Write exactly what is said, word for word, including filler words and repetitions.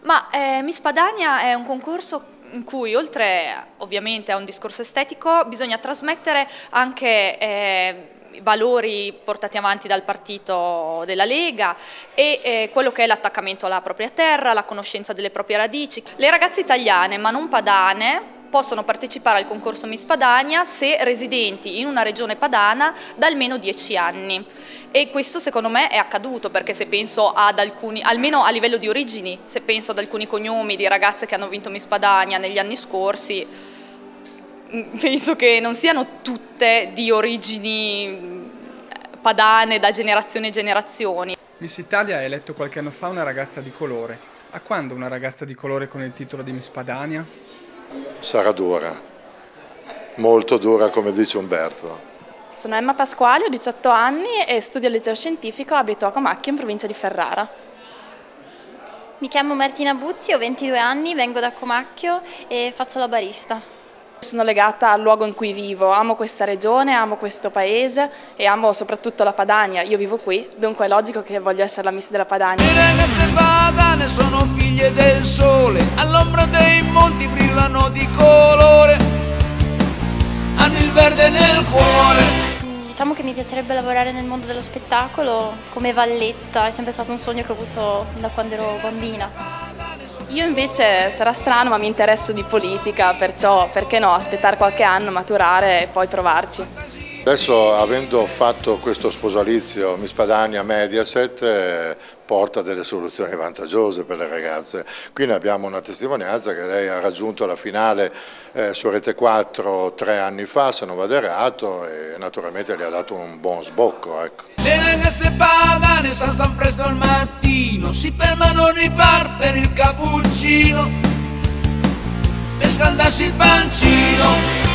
Ma eh, Miss Padania è un concorso in cui, oltre ovviamente a un discorso estetico, bisogna trasmettere anche eh, i valori portati avanti dal partito della Lega e eh, quello che è l'attaccamento alla propria terra, la conoscenza delle proprie radici. Le ragazze italiane, ma non padane, possono partecipare al concorso Miss Padania se residenti in una regione padana da almeno dieci anni, e questo secondo me è accaduto, perché se penso ad alcuni, almeno a livello di origini, se penso ad alcuni cognomi di ragazze che hanno vinto Miss Padania negli anni scorsi, penso che non siano tutte di origini padane da generazioni e generazioni. Miss Italia ha eletto qualche anno fa una ragazza di colore. A quando una ragazza di colore con il titolo di Miss Padania? Sarà dura, molto dura, come dice Umberto. Sono Emma Pasquali, ho diciotto anni e studio al liceo scientifico, abito a Comacchio in provincia di Ferrara. Mi chiamo Martina Buzzi, ho ventidue anni, vengo da Comacchio e faccio la barista. Sono legata al luogo in cui vivo, amo questa regione, amo questo paese e amo soprattutto la Padania. Io vivo qui, dunque è logico che voglio essere la Miss della Padania. Le ragazze padane sono figlie del sole, all'ombra dei monti brillano di colore, hanno il verde nel cuore. Diciamo che mi piacerebbe lavorare nel mondo dello spettacolo come valletta, è sempre stato un sogno che ho avuto da quando ero bambina. Io invece, sarà strano, ma mi interesso di politica, perciò perché no, aspettare qualche anno, maturare e poi provarci. Adesso, avendo fatto questo sposalizio Miss Padania Mediaset, eh, porta delle soluzioni vantaggiose per le ragazze. Qui ne abbiamo una testimonianza che lei ha raggiunto la finale eh, su Rete quattro tre anni fa, se non vado errato, e naturalmente gli ha dato un buon sbocco. Ecco. Le ragazze padane s'alzano presto al mattino, si fermano nei bar per il cappuccino, per scaldarsi il pancino.